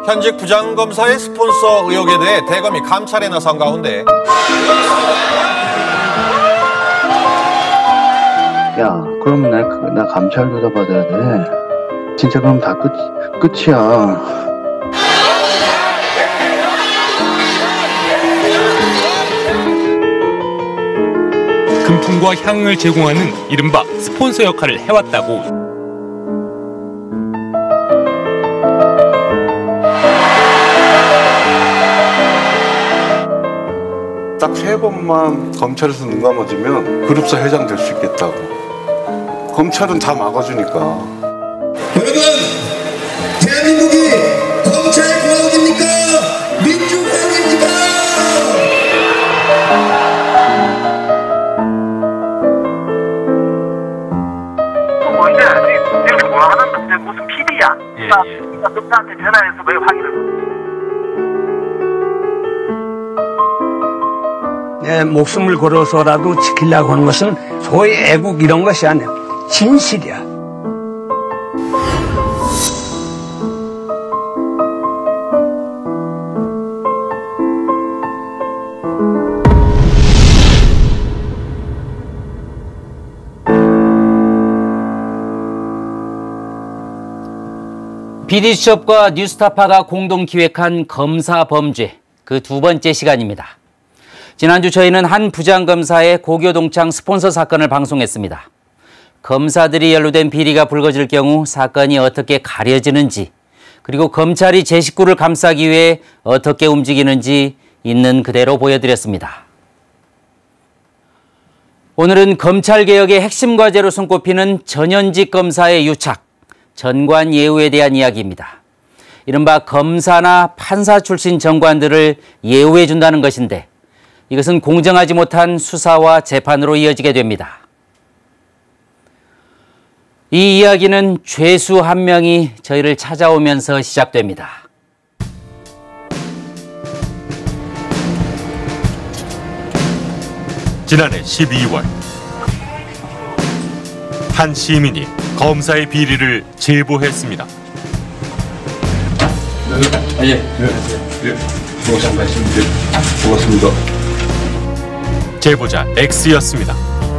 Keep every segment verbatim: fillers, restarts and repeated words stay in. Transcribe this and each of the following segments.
현직 부장검사의 스폰서 의혹에 대해 대검이 감찰에 나선 가운데 야, 그럼 나, 나 감찰 조사 받아야 돼. 진짜 그럼 다 끝, 끝이야. 금품과 향응을 제공하는 이른바 스폰서 역할을 해왔다고. 딱 세 번만 검찰에서 눈 감아주면 그룹사 회장 될 수 있겠다고. 검찰은 다 막아주니까. 여러분, 대한민국이 검찰공화국입니까? 민주공화국입니까? 뭔데? 이렇게 뭐라 하는데 무슨 피디야? 예, 예. 검사한테 전화해서 왜 확인을? 내 목숨을 걸어서라도 지키려고 하는 것은 소위 애국 이런 것이 아니야. 진실이야. 피디수첩과 뉴스타파가 공동 기획한 검사 범죄, 그 두 번째 시간입니다. 지난주 저희는 한 부장검사의 고교동창 스폰서 사건을 방송했습니다. 검사들이 연루된 비리가 불거질 경우 사건이 어떻게 가려지는지, 그리고 검찰이 제 식구를 감싸기 위해 어떻게 움직이는지 있는 그대로 보여드렸습니다. 오늘은 검찰개혁의 핵심 과제로 손꼽히는 전현직 검사의 유착, 전관예우에 대한 이야기입니다. 이른바 검사나 판사 출신 전관들을 예우해 준다는 것인데, 이것은 공정하지 못한 수사와 재판으로 이어지게 됩니다. 이 이야기는 죄수 한 명이 저희를 찾아오면서 시작됩니다. 지난해 십이월, 한 시민이 검사의 비리를 제보했습니다. 네, 예, 예, 예. 고맙습니다. 제보자 X였습니다.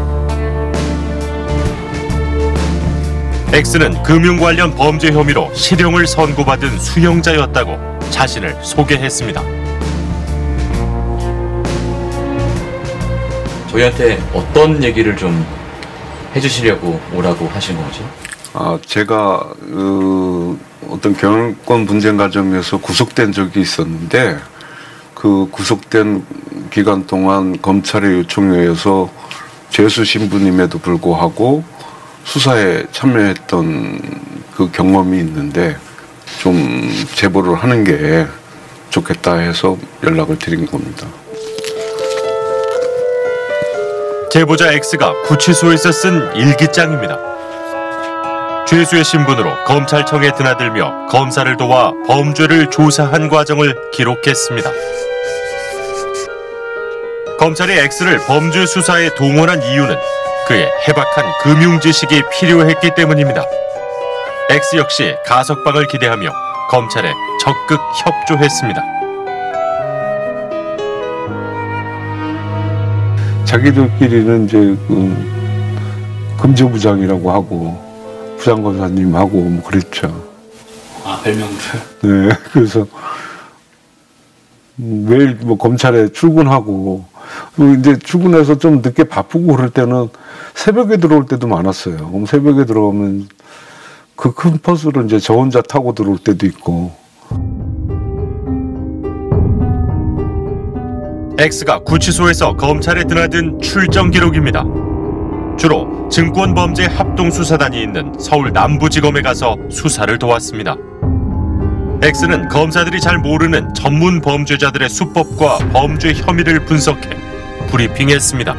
X는 금융 관련 범죄 혐의로 실형을 선고받은 수형자였다고 자신을 소개했습니다. 저희한테 어떤 얘기를 좀 해주시려고 오라고 하신 거지? 아, 제가 그 어떤 경영권 분쟁 과정에서 구속된 적이 있었는데, 그 구속된 기간 동안 검찰의 요청에 의해서 죄수 신분임에도 불구하고 수사에 참여했던 그 경험이 있는데, 좀 제보를 하는 게 좋겠다 해서 연락을 드린 겁니다. 제보자 X가 구치소에서 쓴 일기장입니다. 죄수의 신분으로 검찰청에 드나들며 검사를 도와 범죄를 조사한 과정을 기록했습니다. 검찰이 X를 범죄 수사에 동원한 이유는 그의 해박한 금융 지식이 필요했기 때문입니다. X 역시 가석방을 기대하며 검찰에 적극 협조했습니다. 자기들끼리는 이제 그 금주부장이라고 하고 부장검사님하고 뭐 그랬죠. 아, 별명을? 네, 그래서 매일 뭐 검찰에 출근하고, 이제 출근해서 좀 늦게 바쁘고 그럴 때는 새벽에 들어올 때도 많았어요. 그럼 새벽에 들어오면 그 큰 버스로 이제 저 혼자 타고 들어올 때도 있고. X가 구치소에서 검찰에 드나든 출정 기록입니다. 주로 증권범죄 합동수사단이 있는 서울 남부지검에 가서 수사를 도왔습니다. X는 검사들이 잘 모르는 전문 범죄자들의 수법과 범죄 혐의를 분석해 브리핑했습니다.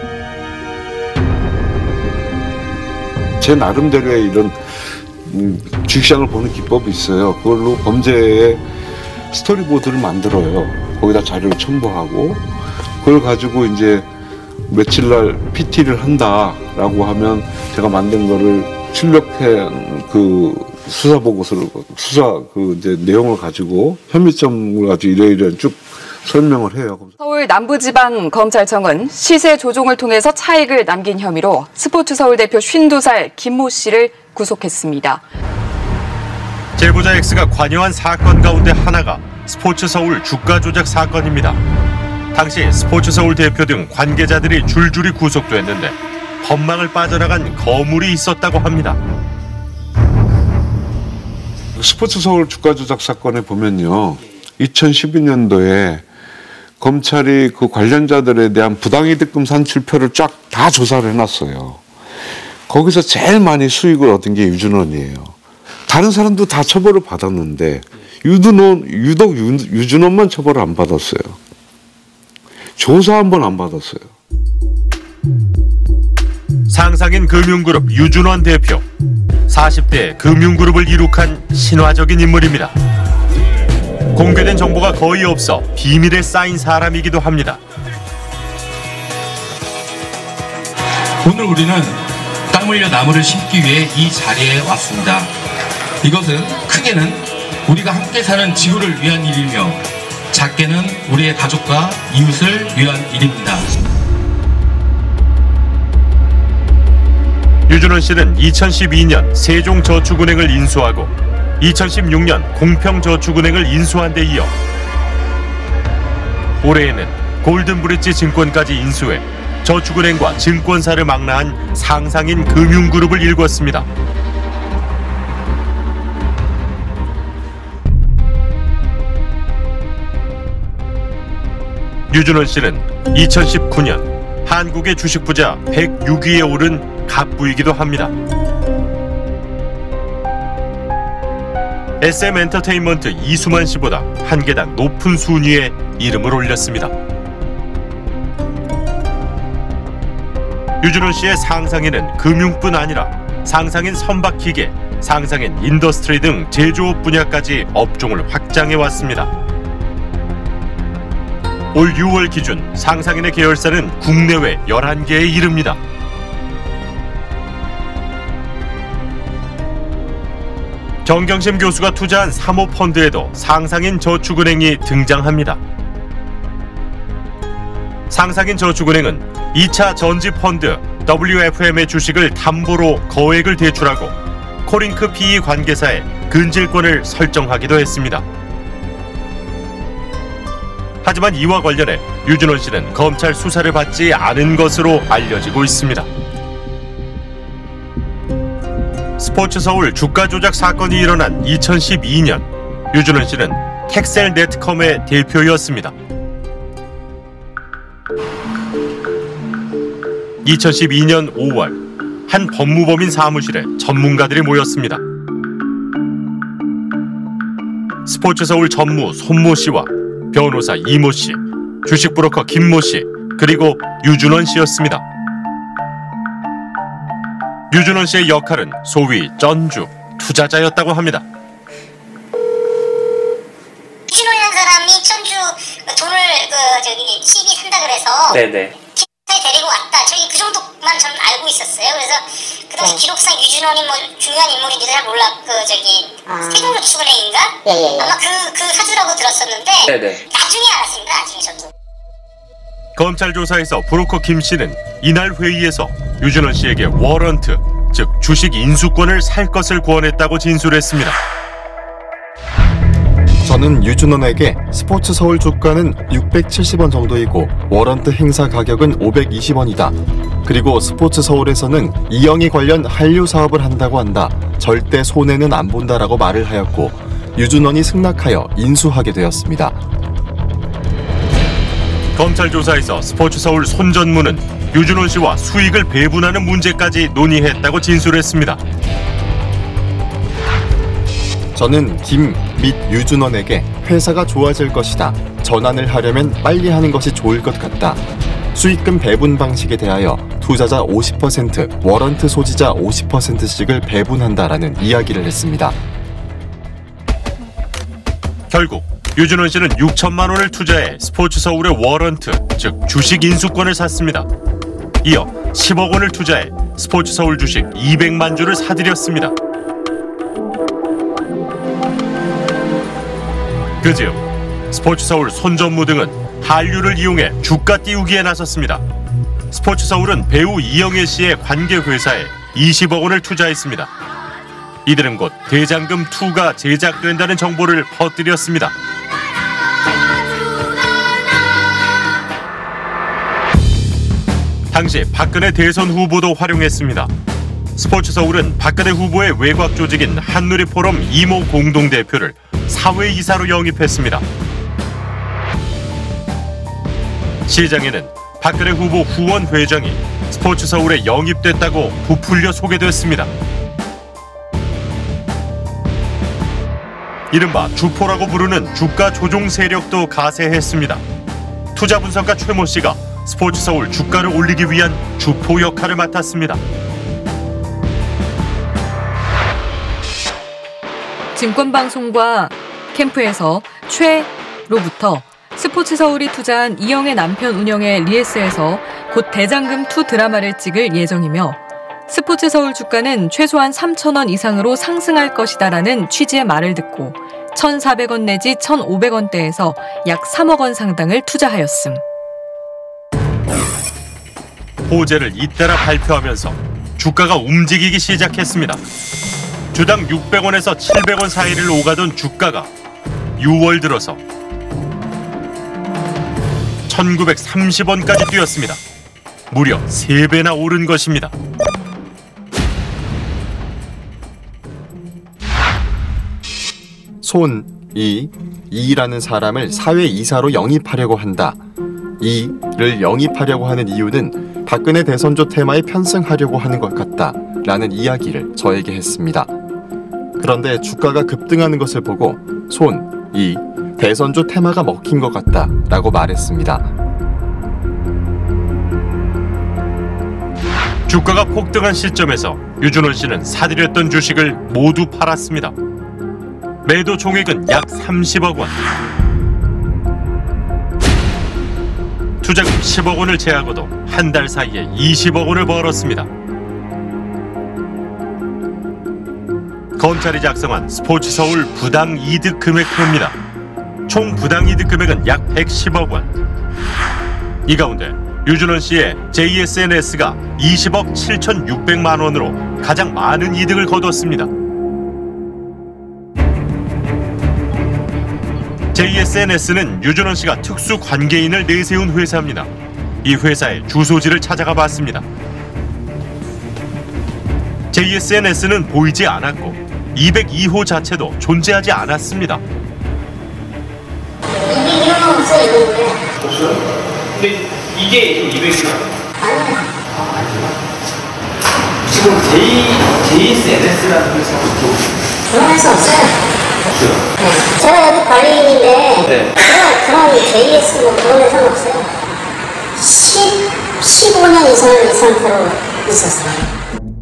제 나름대로의 이런 주식시장을 보는 기법이 있어요. 그걸로 범죄의 스토리보드를 만들어요. 거기다 자료를 첨부하고, 그걸 가지고 이제 며칠 날 피티를 한다라고 하면 제가 만든 거를 출력해 그 수사 보고서를 수사 그 이제 내용을 가지고 혐의점을 가지고 이러이러한 쭉 설명을 해요. 서울 남부지방검찰청은 시세 조종을 통해서 차익을 남긴 혐의로 스포츠서울 대표 쉰두 살 김모 씨를 구속했습니다. 제보자 X가 관여한 사건 가운데 하나가 스포츠서울 주가 조작 사건입니다. 당시 스포츠서울 대표 등 관계자들이 줄줄이 구속됐는데 법망을 빠져나간 거물이 있었다고 합니다. 스포츠서울 주가 조작 사건에 보면요, 이천십이 년도에 검찰이 그 관련자들에 대한 부당이득금 산출표를 쫙 다 조사를 해놨어요. 거기서 제일 많이 수익을 얻은 게 유준원이에요. 다른 사람도 다 처벌을 받았는데 유준원, 유독 유, 유준원만 처벌을 안 받았어요. 조사 한 번 안 받았어요. 상상인 금융그룹 유준원 대표. 사십 대 금융그룹을 이룩한 신화적인 인물입니다. 공개된 정보가 거의 없어 비밀에 쌓인 사람이기도 합니다. 오늘 우리는 땀 흘려 나무를 심기 위해 이 자리에 왔습니다. 이것은 크게는 우리가 함께 사는 지구를 위한 일이며 작게는 우리의 가족과 이웃을 위한 일입니다. 유준원 씨는 이천십이 년 세종저축은행을 인수하고 이천십육 년 공평저축은행을 인수한 데 이어 올해에는 골든브릿지 증권까지 인수해 저축은행과 증권사를 망라한 상상인 금융그룹을 일궜습니다. 유준원 씨는 이천십구 년 한국의 주식 부자 백육 위에 오른 갑부이기도 합니다. 에스엠 엔터테인먼트 이수만 씨보다 한 계단 높은 순위에 이름을 올렸습니다. 유준원 씨의 상상에는 금융뿐 아니라 상상인 선박기계, 상상인 인더스트리 등 제조업 분야까지 업종을 확장해 왔습니다. 올 유월 기준 상상인의 계열사는 국내외 열한 개에 이릅니다. 정경심 교수가 투자한 사모펀드에도 상상인 저축은행이 등장합니다. 상상인 저축은행은 이 차 전지펀드 더블유에프엠의 주식을 담보로 거액을 대출하고 코링크 피이 관계사에 근질권을 설정하기도 했습니다. 하지만 이와 관련해 유준원 씨는 검찰 수사를 받지 않은 것으로 알려지고 있습니다. 스포츠서울 주가 조작 사건이 일어난 이천십이 년, 유준원 씨는 텍셀넷컴의 대표였습니다. 이천십이 년 오월, 한 법무법인 사무실에 전문가들이 모였습니다. 스포츠서울 전무 손모 씨와 변호사 이모 씨, 주식브로커 김모 씨, 그리고 유준원 씨였습니다. 유준원 씨의 역할은 소위 쩐주, 투자자였다고 합니다. 유준원이라는 사람이 쩐주 돈을 그 저기 씨비 산다 그래서 네네. 데리고 왔다. 저희 그 정도만 저는 알고 있었어요. 그래서 그 당시 네. 기록상 유준원이 뭐 중요한 인물인지 잘 몰라. 그 저기 아. 세종저축은행인가? 예예예. 아마 그 그 사주라고 들었었는데 네네. 나중에 알았습니다. 나중에 저도. 검찰 조사에서 브로커 김 씨는 이날 회의에서 유준원 씨에게 워런트, 즉 주식 인수권을 살 것을 권했다고 진술했습니다. 저는 유준원에게 스포츠 서울 주가는 육백칠십 원 정도이고 워런트 행사 가격은 오백이십 원이다. 그리고 스포츠 서울에서는 이영희 관련 한류 사업을 한다고 한다. 절대 손해는 안 본다라고 말을 하였고 유준원이 승낙하여 인수하게 되었습니다. 검찰 조사에서 스포츠 서울 손 전무는 유준원 씨와 수익을 배분하는 문제까지 논의했다고 진술했습니다. 저는 김 및 유준원에게 회사가 좋아질 것이다. 전환을 하려면 빨리 하는 것이 좋을 것 같다. 수익금 배분 방식에 대하여 투자자 오십 퍼센트, 워런트 소지자 오십 퍼센트씩을 배분한다라는 이야기를 했습니다. 결국 유준원 씨는 육천만 원을 투자해 스포츠 서울의 워런트, 즉 주식 인수권을 샀습니다. 이어 십억 원을 투자해 스포츠서울 주식 이백만 주를 사들였습니다. 그즈음 스포츠서울 손전무 등은 한류를 이용해 주가 띄우기에 나섰습니다. 스포츠서울은 배우 이영애 씨의 관계회사에 이십억 원을 투자했습니다. 이들은 곧 대장금 이가 제작된다는 정보를 퍼뜨렸습니다. 당시 박근혜 대선 후보도 활용했습니다. 스포츠서울은 박근혜 후보의 외곽 조직인 한누리포럼 이모 공동대표를 사회이사로 영입했습니다. 시장에는 박근혜 후보 후원 회장이 스포츠서울에 영입됐다고 부풀려 소개됐습니다. 이른바 주포라고 부르는 주가 조종 세력도 가세했습니다. 투자 분석가 최모 씨가 스포츠서울 주가를 올리기 위한 주포 역할을 맡았습니다. 증권방송과 캠프에서 최로부터 스포츠서울이 투자한 이영애 남편 운영의 리에스에서 곧 대장금 이 드라마를 찍을 예정이며 스포츠서울 주가는 최소한 삼천 원 이상으로 상승할 것이다라는 취지의 말을 듣고 천사백 원 내지 천오백 원대에서 약 삼억 원 상당을 투자하였음. 호재를 잇따라 발표하면서 주가가 움직이기 시작했습니다. 주당 육백 원에서 칠백 원 사이를 오가던 주가가 유월 들어서 천구백삼십 원까지 뛰었습니다. 무려 세 배나 오른 것입니다. 손, 이, 이라는 사람을 사회이사로 영입하려고 한다. 이를 영입하려고 하는 이유는 박근혜 대선조 테마에 편승하려고 하는 것 같다 라는 이야기를 저에게 했습니다. 그런데 주가가 급등하는 것을 보고 손, 이, 대선조 테마가 먹힌 것 같다 라고 말했습니다. 주가가 폭등한 시점에서 유준원 씨는 사들였던 주식을 모두 팔았습니다. 매도 총액은 약 삼십억 원. 투자금 십억 원을 제하고도 한 달 사이에 이십억 원을 벌었습니다. 검찰이 작성한 스포츠서울 부당이득 금액표입니다. 총 부당이득 금액은 약 백십억 원. 이 가운데 유준원 씨의 제이에스엔에스가 이십억 칠천육백만 원으로 가장 많은 이득을 거뒀습니다. 제이에스엔에스는 유준원 씨가 특수 관계인을 내세운 회사입니다. 이 회사의 주소지를 찾아가 봤습니다. 제이에스엔에스는 보이지 않았고 이백이 호 자체도 존재하지 않았습니다. 이백일 호는 없어요, 이거는. 없어요? 근데 이게 이백일 호? 아니요. 아, 아니요. 지금 제이에스엔에스라는 회사가 그런 회사 없어요. 없어요? 네. 제가 여기 관리인인데 네. 제가 그런 제이에스 뭐 그런 회사는 없어요. 십, 십오 년 이상을 이 상태로 있었어요.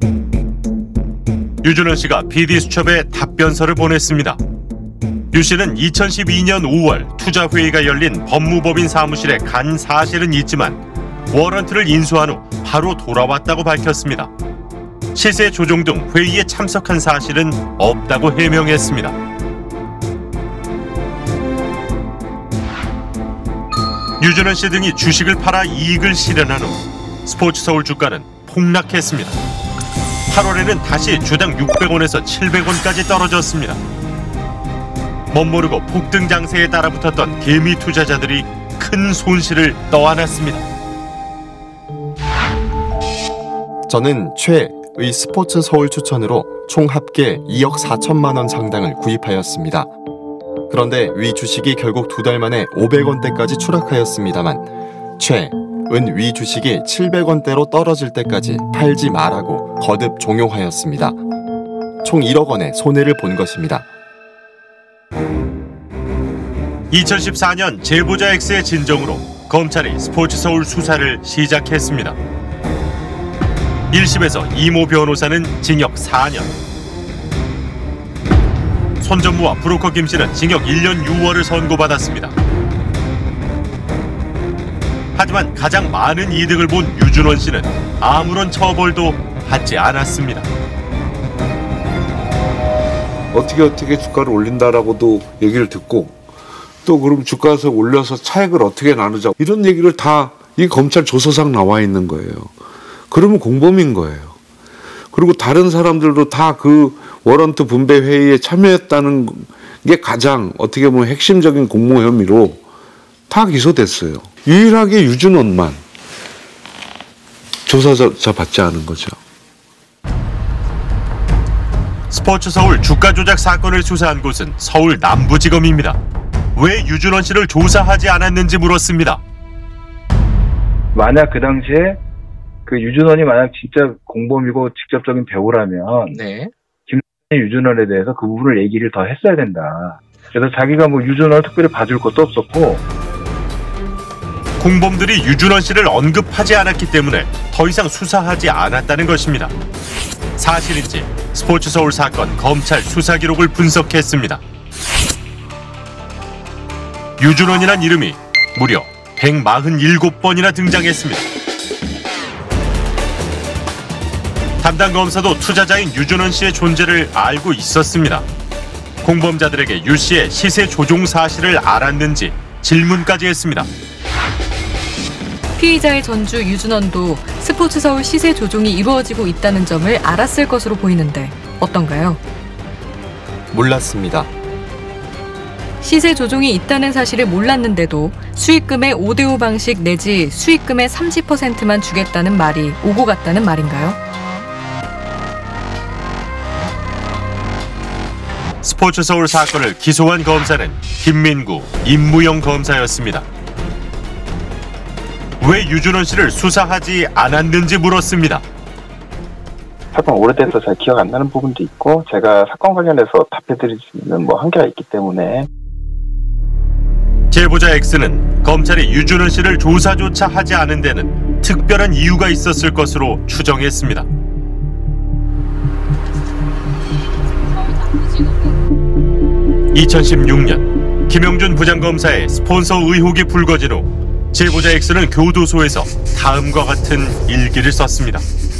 유준원 씨가 피디수첩에 답변서를 보냈습니다. 유 씨는 이천십이 년 오월 투자회의가 열린 법무법인 사무실에 간 사실은 있지만 워런트를 인수한 후 바로 돌아왔다고 밝혔습니다. 시세 조정 등 회의에 참석한 사실은 없다고 해명했습니다. 유준원 씨 등이 주식을 팔아 이익을 실현한 후 스포츠서울 주가는 폭락했습니다. 팔월에는 다시 주당 육백 원에서 칠백 원까지 떨어졌습니다. 멋모르고 폭등 장세에 따라붙었던 개미 투자자들이 큰 손실을 떠안았습니다. 저는 최의 스포츠 서울 추천으로 총 합계 이억 사천만 원 상당을 구입하였습니다. 그런데 위 주식이 결국 두 달 만에 오백 원대까지 추락하였습니다만 최은 위 주식이 칠백 원대로 떨어질 때까지 팔지 말라고 거듭 종용하였습니다. 총 일억 원의 손해를 본 것입니다. 이천십사 년 제보자 X의 진정으로 검찰이 스포츠서울 수사를 시작했습니다. 일 심에서 이모 변호사는 징역 사 년, 손전무와 브로커 김 씨는 징역 일 년 유 월을 선고받았습니다. 하지만 가장 많은 이득을 본 유준원 씨는 아무런 처벌도 받지 않았습니다. 어떻게 어떻게 주가를 올린다라고도 얘기를 듣고 또 그럼 주가에서 올려서 차익을 어떻게 나누자 이런 얘기를 다 이 검찰 조서상 나와 있는 거예요. 그러면 공범인 거예요. 그리고 다른 사람들도 다 그 워런트 분배 회의에 참여했다는 게 가장 어떻게 보면 핵심적인 공모 혐의로 다 기소됐어요. 유일하게 유준원만 조사자 받지 않은 거죠. 스포츠서울 주가 조작 사건을 수사한 곳은 서울 남부지검입니다. 왜 유준원 씨를 조사하지 않았는지 물었습니다. 만약 그 당시에 그 유준원이 만약 진짜 공범이고 직접적인 배우라면 네. 김 유준원에 대해서 그 부분을 얘기를 더 했어야 된다. 그래서 자기가 뭐 유준원을 특별히 봐줄 것도 없었고 공범들이 유준원 씨를 언급하지 않았기 때문에 더 이상 수사하지 않았다는 것입니다. 사실인지 스포츠서울 사건 검찰 수사 기록을 분석했습니다. 유준원이란 이름이 무려 백사십칠 번이나 등장했습니다. 담당 검사도 투자자인 유준원 씨의 존재를 알고 있었습니다. 공범자들에게 유 씨의 시세 조종 사실을 알았는지 질문까지 했습니다. 피의자의 전주 유준원도 스포츠서울 시세 조종이 이루어지고 있다는 점을 알았을 것으로 보이는데 어떤가요? 몰랐습니다. 시세 조종이 있다는 사실을 몰랐는데도 수익금의 오 대 오 방식 내지 수익금의 삼십 퍼센트만 주겠다는 말이 오고 갔다는 말인가요? 스포츠서울 사건을 기소한 검사는 김민구, 임무영 검사였습니다. 왜 유준원 씨를 수사하지 않았는지 물었습니다. 사건 오래돼서 잘 기억 안 나는 부분도 있고 제가 사건 관련해서 답해드릴 수 있는 뭐 한계가 있기 때문에 제보자 X는 검찰이 유준원 씨를 조사조차 하지 않은 데는 특별한 이유가 있었을 것으로 추정했습니다. 이천십육 년 김영준 부장검사의 스폰서 의혹이 불거진 후 제보자 X는 교도소에서 다음과 같은 일기를 썼습니다.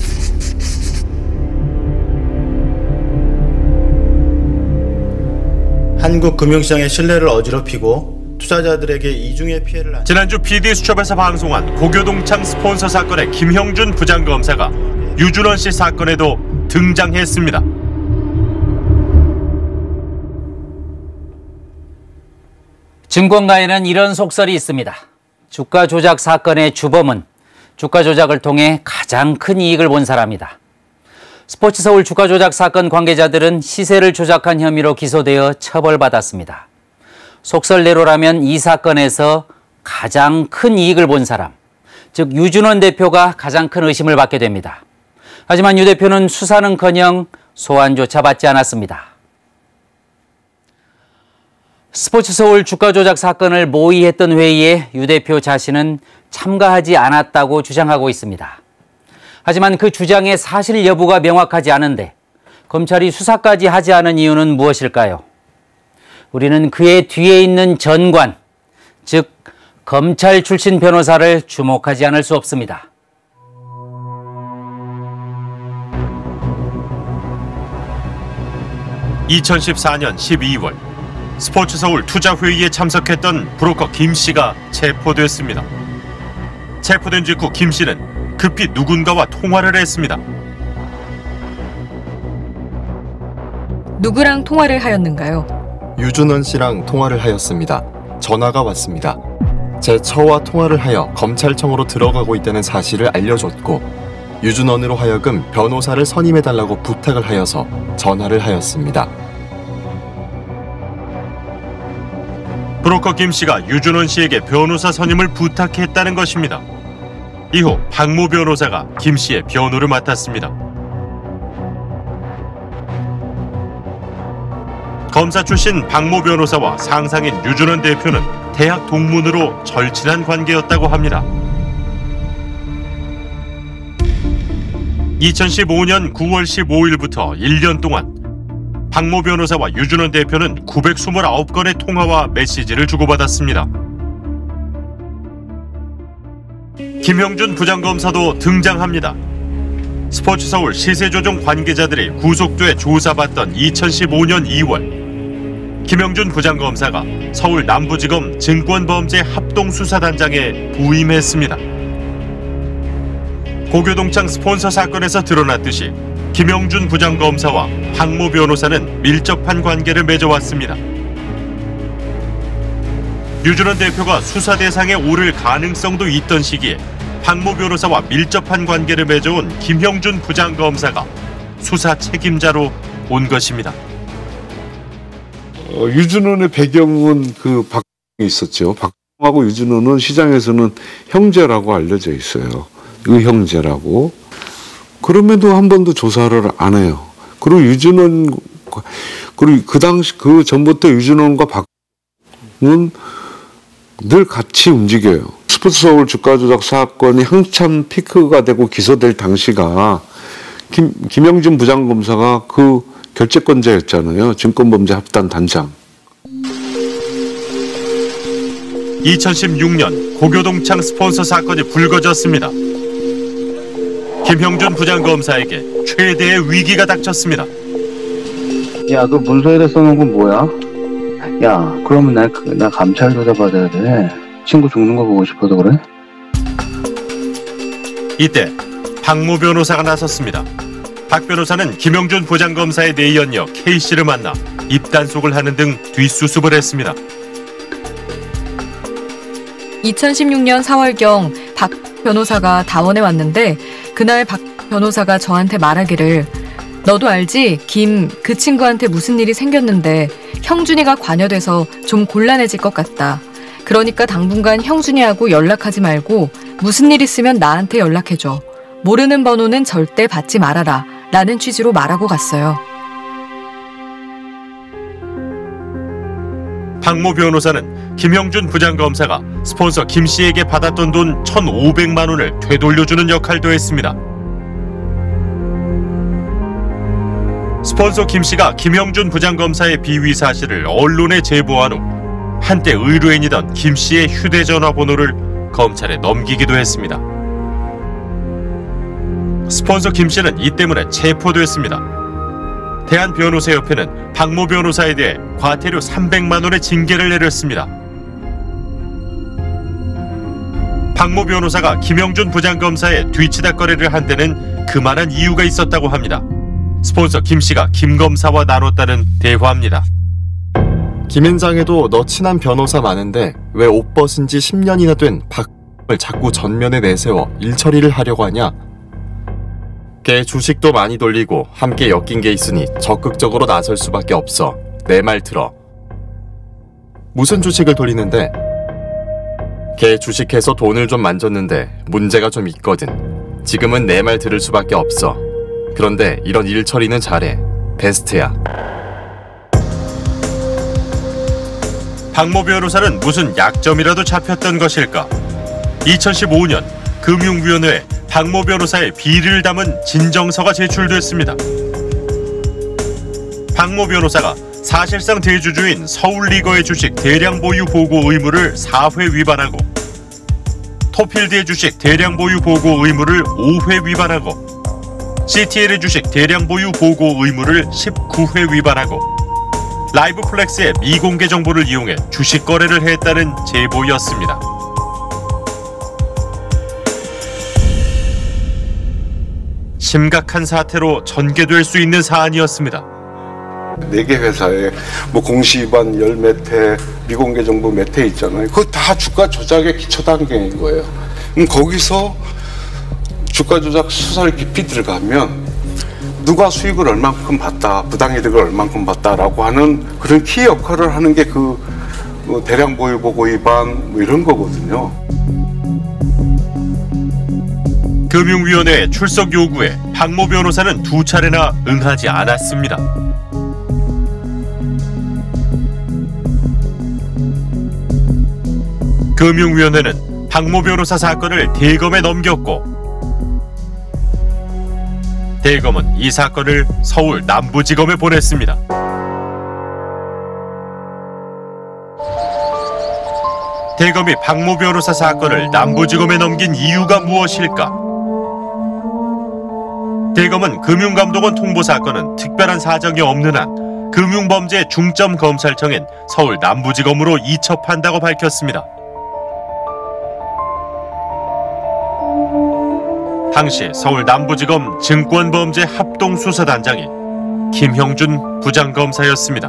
한국 금융시장의 신뢰를 어지럽히고 투자자들에게 이중의 피해를 안... 지난주 피디수첩에서 방송한 고교동창 스폰서 사건의 김형준 부장검사가 유준원 씨 사건에도 등장했습니다. 증권가에는 이런 속설이 있습니다. 주가 조작 사건의 주범은 주가 조작을 통해 가장 큰 이익을 본 사람이다. 스포츠서울 주가 조작 사건 관계자들은 시세를 조작한 혐의로 기소되어 처벌받았습니다. 속설대로라면 이 사건에서 가장 큰 이익을 본 사람, 즉 유준원 대표가 가장 큰 의심을 받게 됩니다. 하지만 유 대표는 수사는커녕 소환조차 받지 않았습니다. 스포츠서울 주가 조작 사건을 모의했던 회의에 유 대표 자신은 참가하지 않았다고 주장하고 있습니다. 하지만 그 주장의 사실 여부가 명확하지 않은데 검찰이 수사까지 하지 않은 이유는 무엇일까요? 우리는 그의 뒤에 있는 전관, 즉 검찰 출신 변호사를 주목하지 않을 수 없습니다. 이천십사 년 십이 월 스포츠서울 투자회의에 참석했던 브로커 김 씨가 체포됐습니다. 체포된 직후 김 씨는 급히 누군가와 통화를 했습니다. 누구랑 통화를 하였는가요? 유준원 씨랑 통화를 하였습니다. 전화가 왔습니다. 제 처와 통화를 하여 검찰청으로 들어가고 있다는 사실을 알려줬고 유준원으로 하여금 변호사를 선임해달라고 부탁을 하여서 전화를 하였습니다. 브로커 김 씨가 유준원 씨에게 변호사 선임을 부탁했다는 것입니다. 이후 박모 변호사가 김 씨의 변호를 맡았습니다. 검사 출신 박모 변호사와 상상인 유준원 대표는 대학 동문으로 절친한 관계였다고 합니다. 이천십오 년 구월 십오일부터 일 년 동안 박모 변호사와 유준원 대표는 구백이십구 건의 통화와 메시지를 주고받았습니다. 김형준 부장검사도 등장합니다. 스포츠서울 시세조종 관계자들이 구속돼 조사받던 이천십오 년 이월 김영준 부장검사가 서울 남부지검 증권범죄 합동수사단장에 부임했습니다. 고교동창 스폰서 사건에서 드러났듯이 김영준 부장검사와 박모 변호사는 밀접한 관계를 맺어왔습니다. 류준원 대표가 수사 대상에 오를 가능성도 있던 시기에 박모 변호사와 밀접한 관계를 맺어온 김영준 부장검사가 수사 책임자로 온 것입니다. 어, 유준원의 배경은 그 박정이 있었죠. 박정하고 유준원은 시장에서는 형제라고 알려져 있어요. 의형제라고. 그럼에도 한 번도 조사를 안 해요. 그리고 유준원, 그리고 그 당시, 그 전부터 유준원과 박정은 늘 같이 움직여요. 스포츠서울 주가 조작 사건이 한참 피크가 되고 기소될 당시가 김, 김영준 부장검사가 그 결재권자였잖아요. 증권범죄 합단 단장. 이천십육 년 고교동창 스폰서 사건이 불거졌습니다. 김형준 부장검사에게 최대의 위기가 닥쳤습니다. 야, 그 문서에다 써놓은 건 뭐야? 야, 그러면 나, 나 감찰 조사 받아야 돼. 친구 죽는 거 보고 싶어서 그래? 이때 박모 변호사가 나섰습니다. 박 변호사는 김영준 부장검사의 내연녀 K씨를 만나 입단속을 하는 등 뒷수습을 했습니다. 이천십육 년 사월경 박 변호사가 다원에 왔는데 그날 박 변호사가 저한테 말하기를 너도 알지? 김 그 친구한테 무슨 일이 생겼는데 형준이가 관여돼서 좀 곤란해질 것 같다. 그러니까 당분간 형준이하고 연락하지 말고 무슨 일 있으면 나한테 연락해줘. 모르는 번호는 절대 받지 말아라. 라는 취지로 말하고 갔어요. 박모 변호사는 김형준 부장검사가 스폰서 김씨에게 받았던 돈 천오백만 원을 되돌려주는 역할도 했습니다. 스폰서 김씨가 김형준 부장검사의 비위 사실을 언론에 제보한 후 한때 의뢰인이던 김씨의 휴대전화 번호를 검찰에 넘기기도 했습니다. 스폰서 김씨는 이 때문에 체포됐습니다. 대한변호사협회는 박모 변호사에 대해 과태료 삼백만 원의 징계를 내렸습니다. 박모 변호사가 김영준 부장검사의 뒤치다거리를 한 데는 그만한 이유가 있었다고 합니다. 스폰서 김씨가 김 검사와 나눴다는 대화입니다. 김앤장에도 너 친한 변호사 많은데 왜 옷 벗은 지 십 년이나 된 박을 자꾸 전면에 내세워 일처리를 하려고 하냐? 걔 주식도 많이 돌리고 함께 엮인 게 있으니 적극적으로 나설 수밖에 없어. 내 말 들어. 무슨 주식을 돌리는데? 걔 주식해서 돈을 좀 만졌는데 문제가 좀 있거든. 지금은 내 말 들을 수밖에 없어. 그런데 이런 일 처리는 잘해. 베스트야. 박모 변호사는 무슨 약점이라도 잡혔던 것일까? 이천십오 년 금융위원회에 박모 변호사의 비리를 담은 진정서가 제출됐습니다. 박모 변호사가 사실상 대주주인 서울리거의 주식 대량 보유 보고 의무를 사 회 위반하고 토필드의 주식 대량 보유 보고 의무를 오 회 위반하고 씨티엘의 주식 대량 보유 보고 의무를 십구 회 위반하고 라이브플렉스의 미공개 정보를 이용해 주식 거래를 했다는 제보였습니다. 심각한 사태로 전개될 수 있는 사안이었습니다. 네 개 회사에 뭐 공시위반 열 몇 회, 미공개 정보 몇 회 있잖아요. 그거 다 주가 조작의 기초 단계인 거예요. 그럼 거기서 주가 조작 수사를 깊이 들어가면 누가 수익을 얼만큼 봤다, 부당이득을 얼만큼 봤다라고 하는 그런 키 역할을 하는 게 그 뭐 대량 보유 보고 위반 뭐 이런 거거든요. 금융위원회 출석 요구에 박모 변호사는 두 차례나 응하지 않았습니다. 금융위원회는 박모 변호사 사건을 대검에 넘겼고 대검은 이 사건을 서울 남부지검에 보냈습니다. 대검이 박모 변호사 사건을 남부지검에 넘긴 이유가 무엇일까? 대검은 금융감독원 통보 사건은 특별한 사정이 없는 한 금융범죄 중점검찰청인 서울 남부지검으로 이첩한다고 밝혔습니다. 당시 서울 남부지검 증권범죄 합동수사단장이 김형준 부장검사였습니다.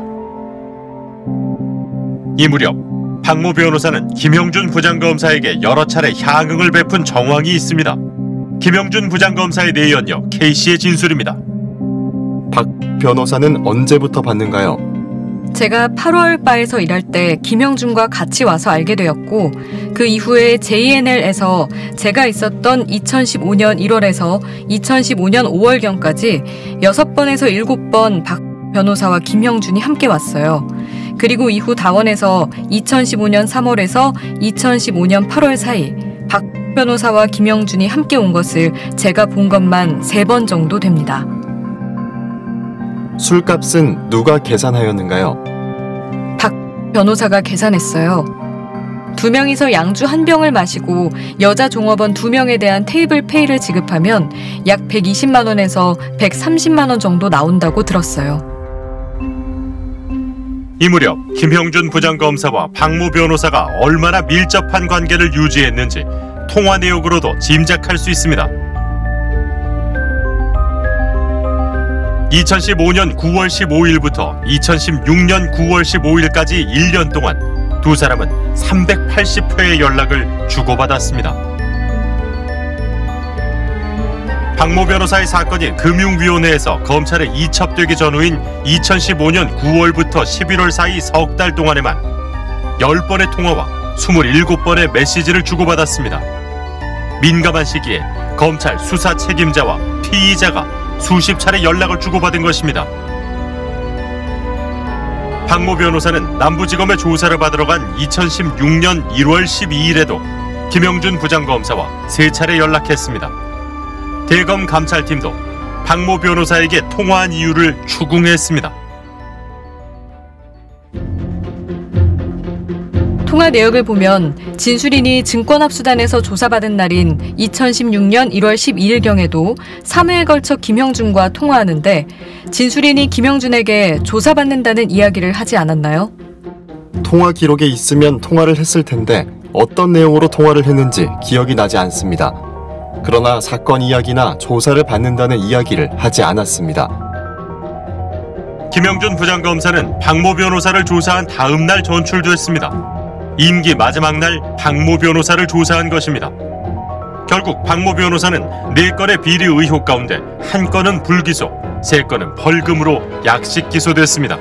이 무렵 박모 변호사는 김형준 부장검사에게 여러 차례 향응을 베푼 정황이 있습니다. 김형준 부장검사에 대해 이어 K씨의 진술입니다. 박 변호사는 언제부터 봤는가요? 제가 팔월 바에서 일할 때 김형준과 같이 와서 알게 되었고 그 이후에 제이엔엘에서 제가 있었던 이천십오년 일월에서 이천십오년 오월경까지 여섯 번에서 일곱 번 박 변호사와 김형준이 함께 왔어요. 그리고 이후 다원에서 이천십오년 삼월에서 이천십오년 팔월 사이 박 변호사와 김형준이 함께 온 것을 제가 본 것만 세 번 정도 됩니다. 술값은 누가 계산하였는가요? 박 변호사가 계산했어요. 두 명이서 양주 한 병을 마시고 여자 종업원 두 명에 대한 테이블 페이를 지급하면 약 백이십만 원에서 백삼십만 원 정도 나온다고 들었어요. 이 무렵 김형준 부장검사와 박모 변호사가 얼마나 밀접한 관계를 유지했는지 통화 내역으로도 짐작할 수 있습니다. 이천십오년 구월 십오일부터 이천십육년 구월 십오일까지 일 년 동안 두 사람은 삼백팔십 회의 연락을 주고받았습니다. 박모 변호사의 사건이 금융위원회에서 검찰에 이첩되기 전후인 이천십오년 구월부터 십일월 사이 석 달 동안에만 열 번의 통화와 스물일곱 번의 메시지를 주고받았습니다. 민감한 시기에 검찰 수사 책임자와 피의자가 수십 차례 연락을 주고받은 것입니다. 박모 변호사는 남부지검의 조사를 받으러 간 이천십육년 일월 십이일에도 김형준 부장검사와 세 차례 연락했습니다. 대검 감찰팀도 박모 변호사에게 통화한 이유를 추궁했습니다. 통화 내역을 보면 진술인이 증권합수단에서 조사받은 날인 이천십육년 일월 십이일경에도 삼 회에 걸쳐 김형준과 통화하는데 진술인이 김형준에게 조사받는다는 이야기를 하지 않았나요? 통화 기록에 있으면 통화를 했을 텐데 어떤 내용으로 통화를 했는지 기억이 나지 않습니다. 그러나 사건 이야기나 조사를 받는다는 이야기를 하지 않았습니다. 김형준 부장검사는 박모 변호사를 조사한 다음 날 전출됐습니다. 임기 마지막 날 박모 변호사를 조사한 것입니다. 결국 박모 변호사는 네 건의 비리 의혹 가운데 한 건은 불기소, 세 건은 벌금으로 약식 기소됐습니다.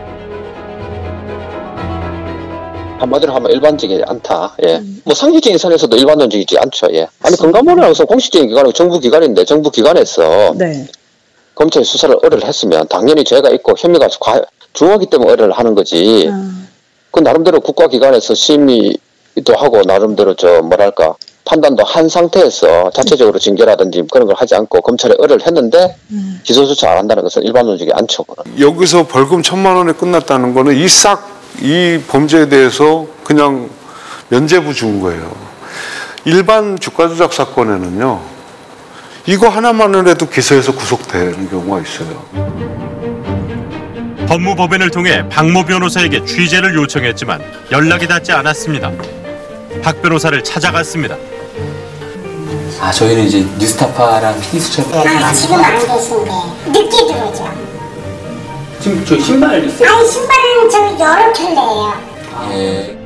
한마디로 하면 일반적이지 않다. 예. 뭐 상식적인 선에서도 일반론적이지 않죠. 예. 아니 건강보험이라서 공식적인 기관이고 정부 기관인데 정부 기관에서 네. 검찰 수사를 의뢰를 했으면 당연히 죄가 있고 혐의가 중하기 때문에 의뢰를 하는 거지. 음. 그 나름대로 국가기관에서 심의도 하고 나름대로 저 뭐랄까 판단도 한 상태에서 자체적으로 징계라든지 그런 걸 하지 않고 검찰에 의뢰를 했는데 음. 기소 조치 안 한다는 것은 일반론적이 않죠. 그런. 여기서 벌금 천만 원에 끝났다는 거는 이 싹 이 범죄에 대해서 그냥 면죄부 준 거예요. 일반 주가 조작 사건에는요. 이거 하나만을 해도 기소해서 구속되는 경우가 있어요. 법무법인을 통해 박모 변호사에게 취재를 요청했지만 연락이 닿지 않았습니다. 박 변호사를 찾아갔습니다. 아 저희는 이제 뉴스타파랑 피디수첩 아 지금 안 계신데 늦게 들어오죠. 지금 저 신발 있어요? 아니 신발은 저 여러 켤레예요. 예.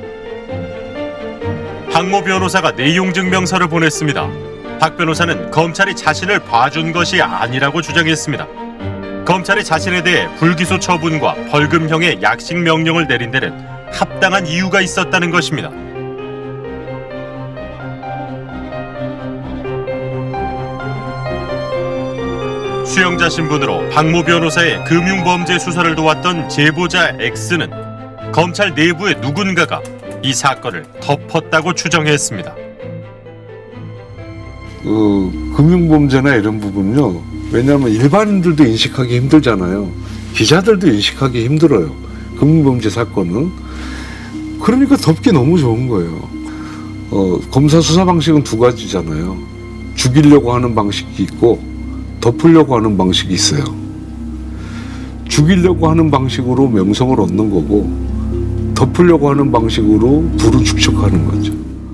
박모 변호사가 내용 증명서를 보냈습니다. 박 변호사는 검찰이 자신을 봐준 것이 아니라고 주장했습니다. 검찰이 자신에 대해 불기소 처분과 벌금형의 약식 명령을 내린 데는 합당한 이유가 있었다는 것입니다. 수영자 신분으로 박모 변호사의 금융범죄 수사를 도왔던 제보자 X는 검찰 내부의 누군가가 이 사건을 덮었다고 추정했습니다. 그 금융범죄나 이런 부분은요. 왜냐하면 일반인들도 인식하기 힘들잖아요. 기자들도 인식하기 힘들어요. 금융범죄 사건은. 그러니까 덮기 너무 좋은 거예요. 어, 검사 수사 방식은 두 가지잖아요. 죽이려고 하는 방식이 있고 덮으려고 하는 방식이 있어요. 죽이려고 하는 방식으로 명성을 얻는 거고 덮으려고 하는 방식으로 부를 축적하는 거죠.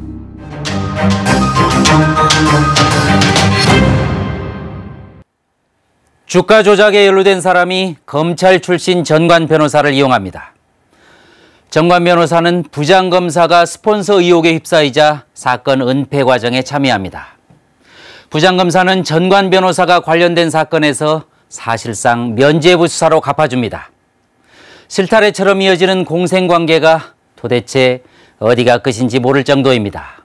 주가 조작에 연루된 사람이 검찰 출신 전관 변호사를 이용합니다. 전관 변호사는 부장검사가 스폰서 의혹에 휩싸이자 사건 은폐 과정에 참여합니다. 부장검사는 전관 변호사가 관련된 사건에서 사실상 면죄부 수사로 갚아줍니다. 실타래처럼 이어지는 공생관계가 도대체 어디가 끝인지 모를 정도입니다.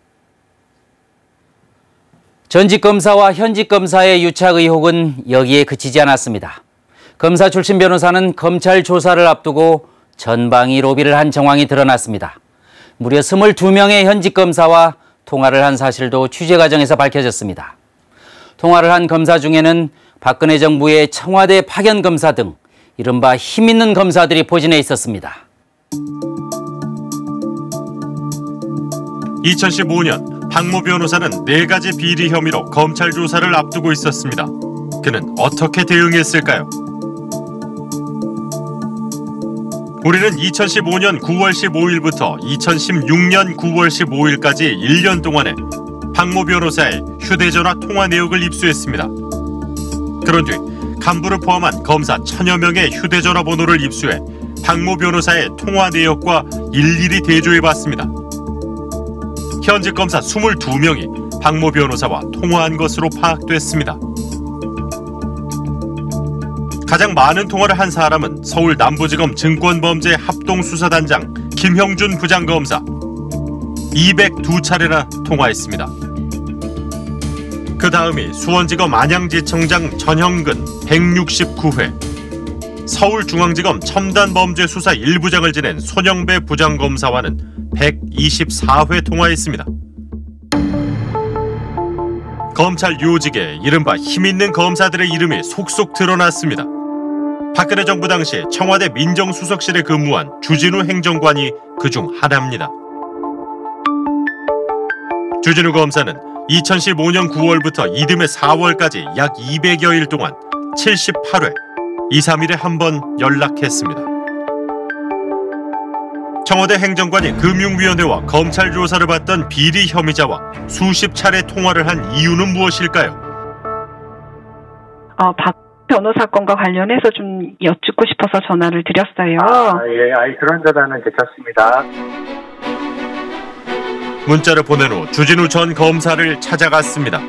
전직 검사와 현직 검사의 유착 의혹은 여기에 그치지 않았습니다. 검사 출신 변호사는 검찰 조사를 앞두고 전방위 로비를 한 정황이 드러났습니다. 무려 스물두 명의 현직 검사와 통화를 한 사실도 취재 과정에서 밝혀졌습니다. 통화를 한 검사 중에는 박근혜 정부의 청와대 파견 검사 등 이른바 힘있는 검사들이 포진해 있었습니다. 이천십오 년 박모 변호사는 네 가지 비리 혐의로 검찰 조사를 앞두고 있었습니다. 그는 어떻게 대응했을까요? 우리는 이천십오 년 구월 십오일부터 이천십육 년 구월 십오일까지 일 년 동안에 박모 변호사의 휴대전화 통화 내역을 입수했습니다. 그런 뒤 간부를 포함한 검사 천여 명의 휴대전화 번호를 입수해 박모 변호사의 통화 내역과 일일이 대조해봤습니다. 현직 검사 스물두 명이 박모 변호사와 통화한 것으로 파악됐습니다. 가장 많은 통화를 한 사람은 서울 남부지검 증권범죄 합동수사단장 김형준 부장검사. 이백이 차례나 통화했습니다. 그 다음이 수원지검 안양지청장 전형근 백육십구 회, 서울중앙지검 첨단범죄수사 일 부장을 지낸 손영배 부장검사와는 백이십사 회 통화했습니다. 검찰 요직에 이른바 힘있는 검사들의 이름이 속속 드러났습니다. 박근혜 정부 당시 청와대 민정수석실에 근무한 주진우 행정관이 그중 하나입니다. 주진우 검사는 이천십오 년 구월부터 이듬해 사월까지 약 이백여 일 동안 칠십팔 회, 이, 삼 일에 한 번 연락했습니다. 청와대 행정관이 금융위원회와 검찰 조사를 받던 비리 혐의자와 수십 차례 통화를 한 이유는 무엇일까요? 어, 박 변호사 건과 관련해서 좀 여쭙고 싶어서 전화를 드렸어요. 아, 예, 아이, 그런 전화는 괜찮습니다. 문자를 보낸 후 주진우 전 검사를 찾아갔습니다.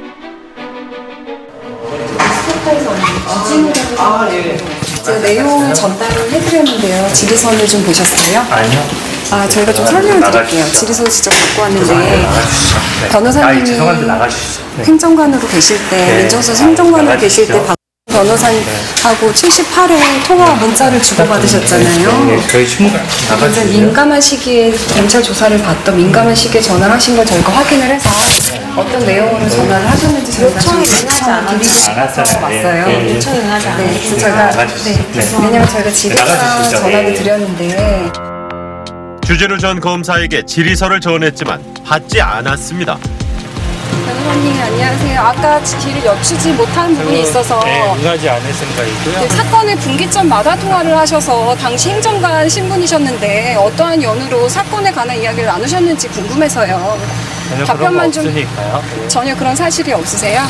아, 예. 제가 내용 전달을 해드렸는데요. 질의서를 좀 보셨어요? 아니요. 아, 저희가 좀 설명을 드릴게요. 질의서 직접 갖고 왔는데 네. 변호사님이 아, 죄송한데 나가주시죠. 네. 행정관으로 계실 때, 네. 민정수석 행정관으로 아, 계실 때 박 변호사님하고 칠십팔 회 통화 문자를 주고받으셨잖아요. 네, 저희 실무가 굉장히 민감한 시기에 검찰 조사를 받던 민감한 시기에 전화를 하신 걸 저희가 확인을 해서 어떤 내용으로 전화를 하셨는지 저희가 좀 드리고 싶어서 왔어요. 네, 요청을 하지 않아요. 네, 그래서 저희가 네, 왜냐면 저희가 질의서 전화를 드렸는데 주진우 전 검사에게 질의서를 전했지만 받지 않았습니다. 변호사님 안녕하세요. 아까 질의 여쭈지 못한 부분이 있어서 네, 응하지 않을 생각이고요. 네, 사건의 분기점마다 통화를 하셔서 당시 행정관 신분이셨는데 어떠한 연유로 사건에 관한 이야기를 나누셨는지 궁금해서요. 전혀 답변만 그런 거 좀 없으니까요. 네. 전혀 그런 사실이 없으세요?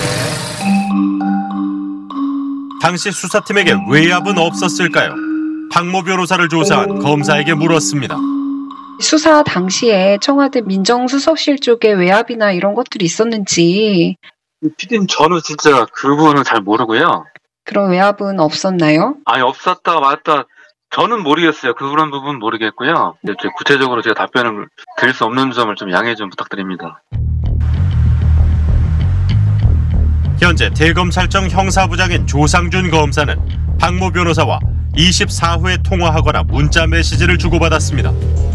당시 수사팀에게 외압은 없었을까요? 박모 변호사를 조사한 검사에게 물었습니다. 수사 당시에 청와대 민정수석실 쪽에 외압이나 이런 것들이 있었는지. 피디님, 저는 진짜 그 부분은 잘 모르고요. 그런 외압은 없었나요? 아니, 없었다 맞다 저는 모르겠어요. 그런 부분 모르겠고요. 구체적으로 제가 답변을 드릴 수 없는 점을 좀 양해 좀 부탁드립니다. 현재 대검찰청 형사부장인 조상준 검사는 박모 변호사와 이십사 회 통화하거나 문자 메시지를 주고받았습니다.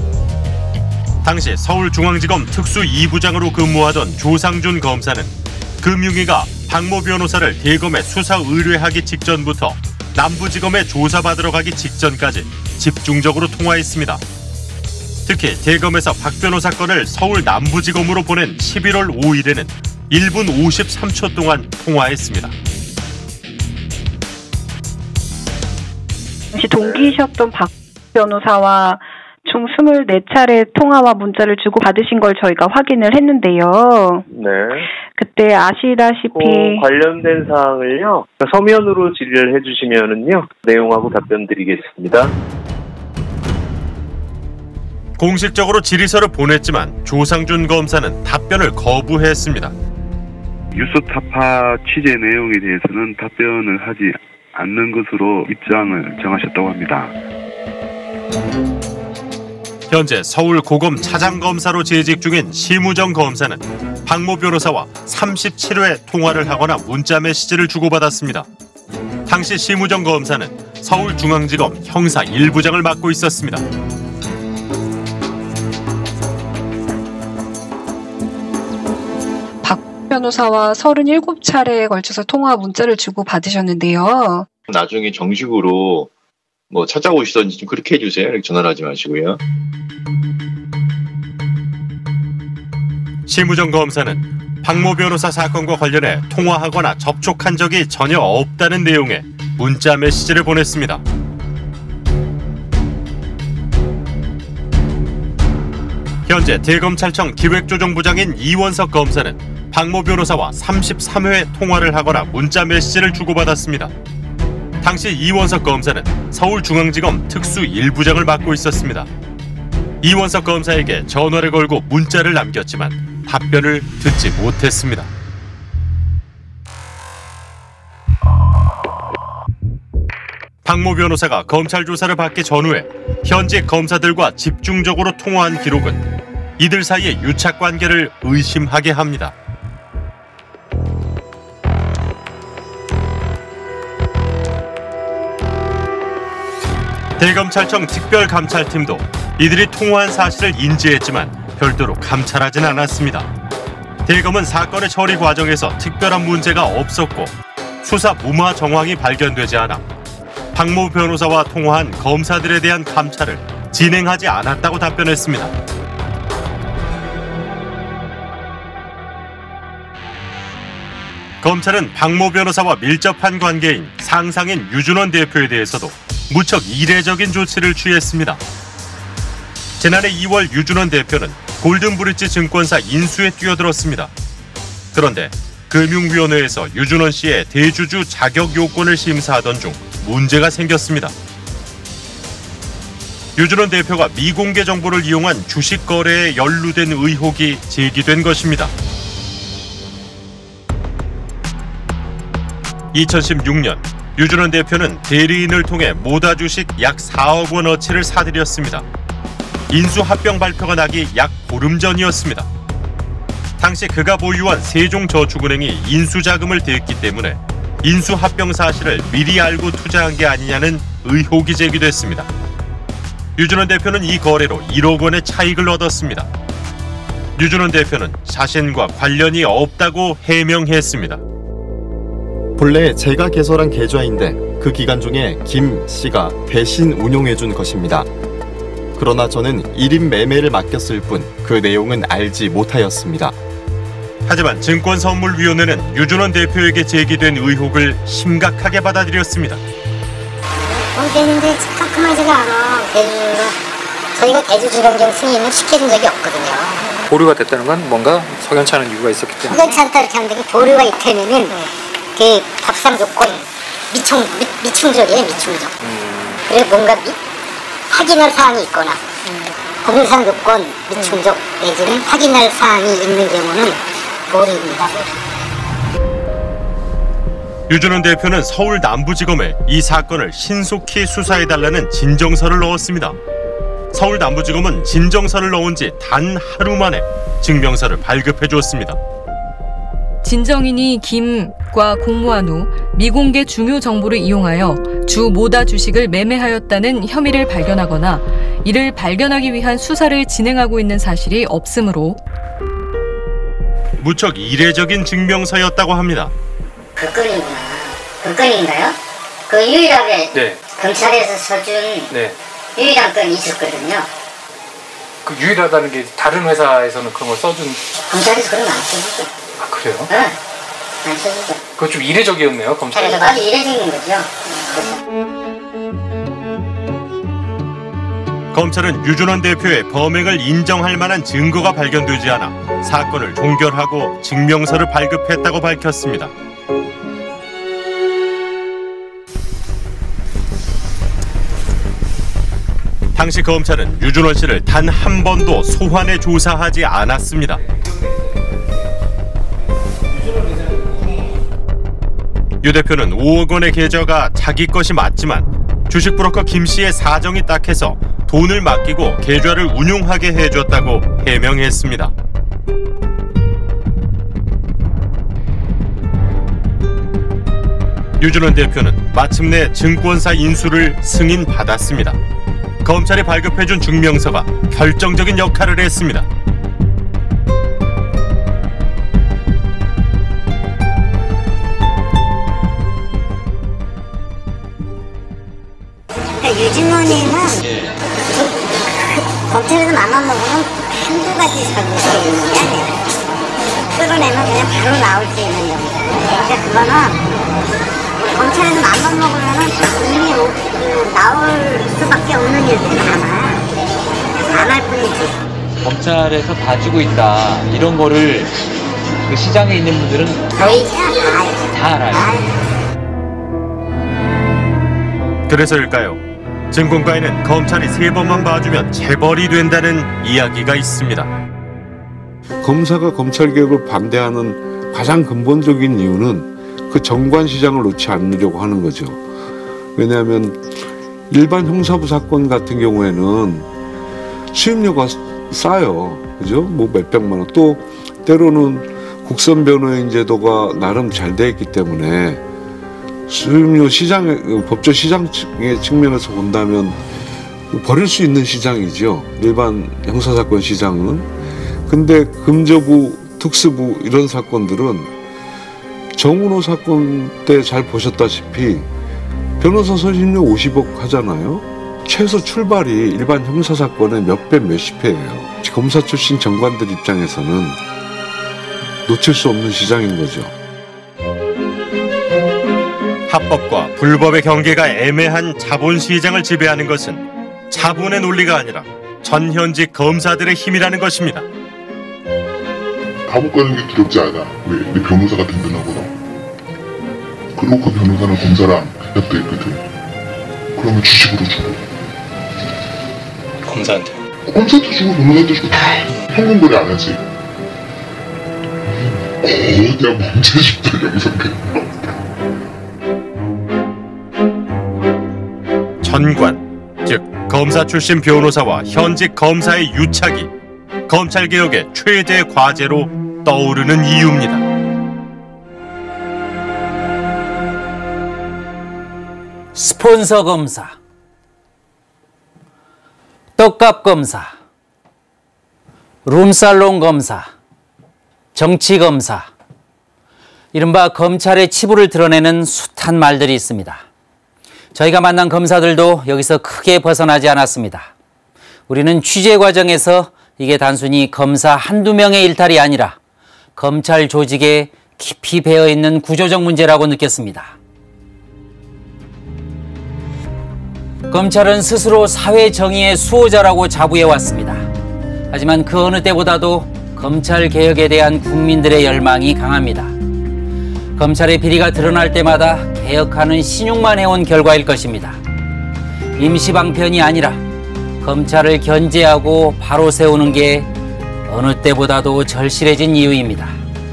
당시 서울중앙지검 특수 이 부장으로 근무하던 조상준 검사는 금융위가 박모 변호사를 대검에 수사 의뢰하기 직전부터 남부지검에 조사받으러 가기 직전까지 집중적으로 통화했습니다. 특히 대검에서 박 변호사 건을 서울 남부지검으로 보낸 십일월 오일에는 일 분 오십삼 초 동안 통화했습니다. 같이 동기이셨던 박 변호사와 총 스물네 차례 통화와 문자를 주고 받으신 걸 저희가 확인을 했는데요. 네. 그때 아시다시피 그 관련된 사항을요 서면으로 질의를 해주시면은요 내용하고 답변 드리겠습니다. 공식적으로 질의서를 보냈지만 조상준 검사는 답변을 거부했습니다. 뉴스타파 취재 내용에 대해서는 답변을 하지 않는 것으로 입장을 정하셨다고 합니다. 현재 서울고검 차장검사로 재직 중인 심우정 검사는 박모 변호사와 삼십칠 회 통화를 하거나 문자 메시지를 주고받았습니다. 당시 심우정 검사는 서울중앙지검 형사 일 부장을 맡고 있었습니다. 박 변호사와 서른일곱 차례에 걸쳐서 통화 문자를 주고 받으셨는데요. 나중에 정식으로 뭐 찾아오시던지 좀 그렇게 해주세요. 이렇게 전화를 하지 마시고요. 심우정 검사는 박모 변호사 사건과 관련해 통화하거나 접촉한 적이 전혀 없다는 내용의 문자 메시지를 보냈습니다. 현재 대검찰청 기획조정부장인 이원석 검사는 박모 변호사와 삼십삼 회 통화를 하거나 문자 메시지를 주고받았습니다. 당시 이원석 검사는 서울중앙지검 특수 일 부장을 맡고 있었습니다. 이원석 검사에게 전화를 걸고 문자를 남겼지만 답변을 듣지 못했습니다. 박모 변호사가 검찰 조사를 받기 전후에 현직 검사들과 집중적으로 통화한 기록은 이들 사이의 유착 관계를 의심하게 합니다. 대검찰청 특별감찰팀도 이들이 통화한 사실을 인지했지만 별도로 감찰하진 않았습니다. 대검은 사건의 처리 과정에서 특별한 문제가 없었고 수사 무마 정황이 발견되지 않아 박모 변호사와 통화한 검사들에 대한 감찰을 진행하지 않았다고 답변했습니다. 검찰은 박모 변호사와 밀접한 관계인 상상인 유준원 대표에 대해서도 무척 이례적인 조치를 취했습니다. 지난해 이월 유준원 대표는 골든브릿지 증권사 인수에 뛰어들었습니다. 그런데 금융위원회에서 유준원 씨의 대주주 자격 요건을 심사하던 중 문제가 생겼습니다. 유준원 대표가 미공개 정보를 이용한 주식 거래에 연루된 의혹이 제기된 것입니다. 이천십육 년 유준원 대표는 대리인을 통해 모다 주식 약 사억 원어치를 사들였습니다. 인수 합병 발표가 나기 약 보름 전이었습니다. 당시 그가 보유한 세종저축은행이 인수자금을 댔기 때문에 인수 합병 사실을 미리 알고 투자한 게 아니냐는 의혹이 제기됐습니다. 유준원 대표는 이 거래로 일억 원의 차익을 얻었습니다. 유준원 대표는 자신과 관련이 없다고 해명했습니다. 본래 제가 개설한 계좌인데 그 기간 중에 김 씨가 대신 운용해준 것입니다. 그러나 저는 일 인 매매를 맡겼을 뿐 그 내용은 알지 못하였습니다. 하지만 증권선물위원회는 유준원 대표에게 제기된 의혹을 심각하게 받아들였습니다. 되는데 깔끔하지가 않아. 대주주가 저희가 대주주령정 승인을 시켜준 적이 없거든요. 보류가 됐다는 건 뭔가 석연치 않은 이유가 있었기 때문에. 석연치 않다 이렇게 하는데 그 보류가 있다면은 그 법상 조건 미충 미, 미충족이에요 미충족. 음. 그리고 뭔가 미, 확인할 사항이 있거나 음. 법률상 조건 미충족 내지는 확인할 사항이 있는 경우는 보류입니다. 유준원 대표는 서울 남부지검에 이 사건을 신속히 수사해달라는 진정서를 넣었습니다. 서울 남부지검은 진정서를 넣은 지 단 하루 만에 증명서를 발급해 줬습니다. 진정인이 김과 공모한 후 미공개 중요 정보를 이용하여 주 모다 주식을 매매하였다는 혐의를 발견하거나 이를 발견하기 위한 수사를 진행하고 있는 사실이 없으므로 무척 이례적인 증명서였다고 합니다. 불건이구나. 불건인가요? 그 유일하게 네. 검찰에서 써준 네. 유일한 건이 있었거든요. 그 유일하다는 게 다른 회사에서는 그런 걸 써준. 검찰에서 그런 거 안 써주죠. 아 그래요? 네. 안 써주죠. 그거 좀 이례적이었네요 검찰에서. 아주 이례적인 거죠. 검찰은 유준원 대표의 범행을 인정할 만한 증거가 발견되지 않아 사건을 종결하고 증명서를 발급했다고 밝혔습니다. 당시 검찰은 유준원 씨를 단 한 번도 소환해 조사하지 않았습니다. 유 대표는 오억 원의 계좌가 자기 것이 맞지만 주식 브로커 김 씨의 사정이 딱해서 돈을 맡기고 계좌를 운용하게 해줬다고 해명했습니다. 유준원 대표는 마침내 증권사 인수를 승인받았습니다. 검찰이 발급해준 증명서가 결정적인 역할을 했습니다. 유준원이는 검찰에서 맘만 먹으면 한두 가지 잘못이 있는 게 아니에요. 끌어내면 그냥 바로 나올 수 있는 정도. 그러니까 그거는 검찰에서 맘만 먹으면 이미 그 나올 수밖에 없는 일들이 많아요. 안 할 뿐이지. 검찰에서 봐주고 있다 이런 거를 그 시장에 있는 분들은 저희 다 알아요. 다 알아요. 그래서일까요? 증권가에는 검찰이 세 번만 봐주면 재벌이 된다는 이야기가 있습니다. 검사가 검찰개혁을 반대하는 가장 근본적인 이유는 그 정관시장을 놓지 않으려고 하는 거죠. 왜냐하면 일반 형사부 사건 같은 경우에는 수임료가 싸요. 그죠? 뭐 몇백만 원. 또 때로는 국선 변호인 제도가 나름 잘 돼 있기 때문에 수임료 시장, 법조 시장의 측면에서 본다면 버릴 수 있는 시장이죠. 일반 형사사건 시장은. 근데 금저부, 특수부 이런 사건들은 정은호 사건 때 잘 보셨다시피 변호사 선임료 오십억 하잖아요. 최소 출발이 일반 형사사건의 몇 배, 몇십 배예요. 검사 출신 정관들 입장에서는 놓칠 수 없는 시장인 거죠. 합법과 불법의 경계가 애매한 자본시장을 지배하는 것은 자본의 논리가 아니라 전현직 검사들의 힘이라는 것입니다. 감옥 가는 게 두렵지 않아. 왜? 내 변호사가 든든하구나. 그리고 그 변호사는 검사랑 협도 있거든. 그러면 주식으로 주고. 검사한테? 검사한테 주고 변호사한테 주고 다 현금 거래 안 하지. 거대한 범죄집단 영상들. 전관, 즉 검사 출신 변호사와 현직 검사의 유착이 검찰개혁의 최대 과제로 떠오르는 이유입니다. 스폰서 검사, 떡값 검사, 룸살롱 검사, 정치 검사, 이른바 검찰의 치부를 드러내는 숱한 말들이 있습니다. 저희가 만난 검사들도 여기서 크게 벗어나지 않았습니다. 우리는 취재 과정에서 이게 단순히 검사 한두 명의 일탈이 아니라 검찰 조직에 깊이 배어있는 구조적 문제라고 느꼈습니다. 검찰은 스스로 사회 정의의 수호자라고 자부해왔습니다. 하지만 그 어느 때보다도 검찰 개혁에 대한 국민들의 열망이 강합니다. 검찰의 비리가 드러날 때마다 개혁하는 신용만 해온 결과일 것입니다. 임시방편이 아니라 검찰을 견제하고 바로 세우는 게 어느 때보다도 절실해진 이유입니다.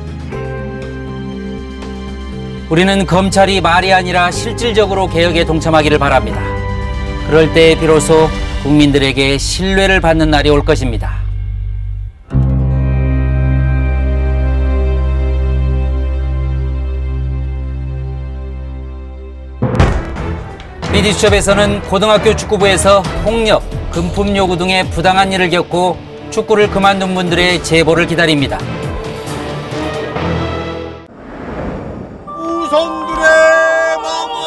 우리는 검찰이 말이 아니라 실질적으로 개혁에 동참하기를 바랍니다. 그럴 때 비로소 국민들에게 신뢰를 받는 날이 올 것입니다. 비디수첩에서는 고등학교 축구부에서 폭력, 금품 요구 등의 부당한 일을 겪고 축구를 그만둔 분들의 제보를 기다립니다. 우성들의 마음을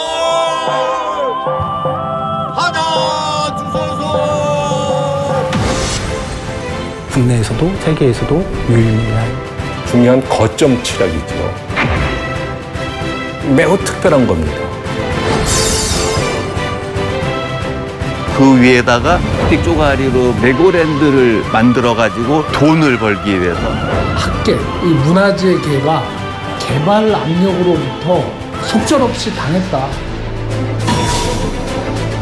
하나 주소서. 국내에서도 세계에서도 유일한 중요한 거점 치락이죠. 매우 특별한 겁니다. 그 위에다가 틱 쪼가리로 레고랜드를 만들어가지고 돈을 벌기 위해서. 학계, 이 문화재계가 개발 압력으로부터 속절없이 당했다.